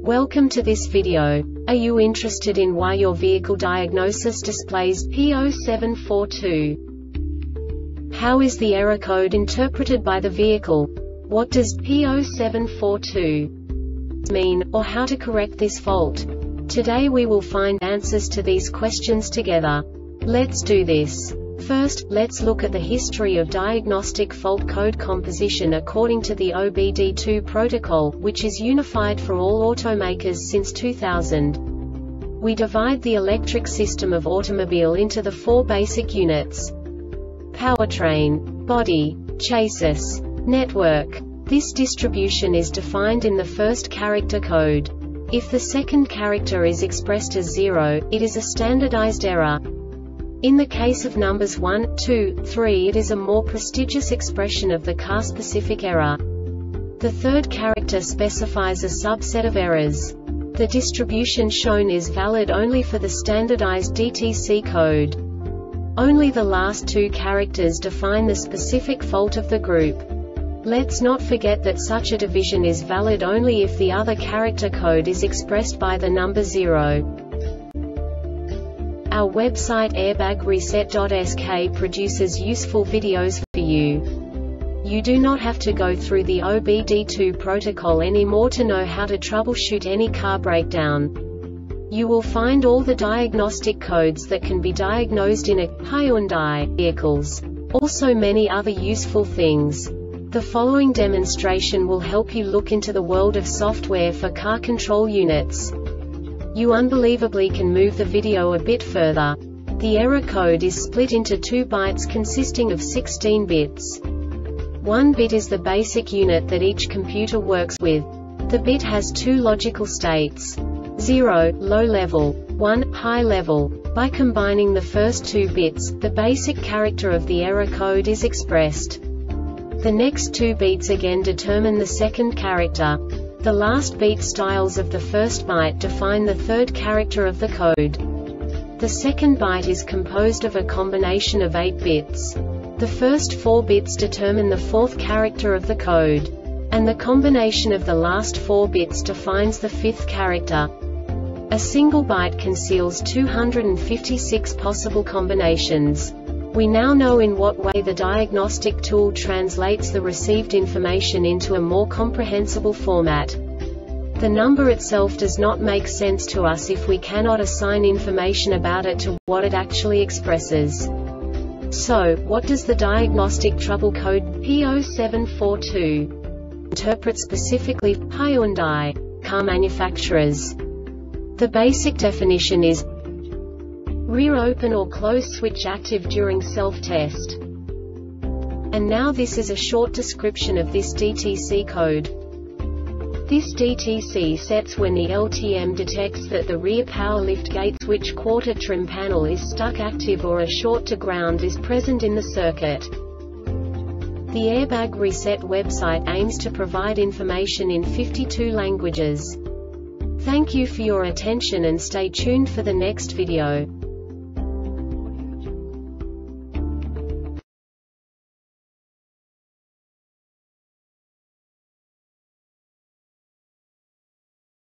Welcome to this video. Are you interested in why your vehicle diagnosis displays P0742? How is the error code interpreted by the vehicle? What does P0742 mean, or how to correct this fault? Today we will find answers to these questions together. Let's do this. First, let's look at the history of diagnostic fault code composition according to the OBD2 protocol, which is unified for all automakers since 2000. We divide the electric system of automobile into the four basic units: powertrain, body, chassis, network. This distribution is defined in the first character code. If the second character is expressed as 0, it is a standardized error. In the case of numbers 1, 2, 3, it is a more prestigious expression of the car-specific error. The third character specifies a subset of errors. The distribution shown is valid only for the standardized DTC code. Only the last two characters define the specific fault of the group. Let's not forget that such a division is valid only if the other character code is expressed by the number 0. Our website airbagreset.sk produces useful videos for you. You do not have to go through the OBD2 protocol anymore to know how to troubleshoot any car breakdown. You will find all the diagnostic codes that can be diagnosed in a Hyundai vehicles. Also many other useful things. The following demonstration will help you look into the world of software for car control units. You unbelievably can move the video a bit further. The error code is split into 2 bytes consisting of 16 bits. 1 bit is the basic unit that each computer works with. The bit has 2 logical states: 0, low level, 1, high level. By combining the first 2 bits, the basic character of the error code is expressed. The next 2 beats again determine the second character. The last beat styles of the first byte define the third character of the code. The second byte is composed of a combination of 8 bits. The first 4 bits determine the fourth character of the code. And the combination of the last 4 bits defines the fifth character. A single byte conceals 256 possible combinations. We now know in what way the diagnostic tool translates the received information into a more comprehensible format. The number itself does not make sense to us if we cannot assign information about it to what it actually expresses. So, what does the diagnostic trouble code P0742 interpret specifically for Hyundai car manufacturers? The basic definition is rear open or close switch active during self-test. And now this is a short description of this DTC code. This DTC sets when the LTM detects that the rear power liftgate switch quarter trim panel is stuck active or a short to ground is present in the circuit. The Airbag Reset website aims to provide information in 52 languages. Thank you for your attention and stay tuned for the next video.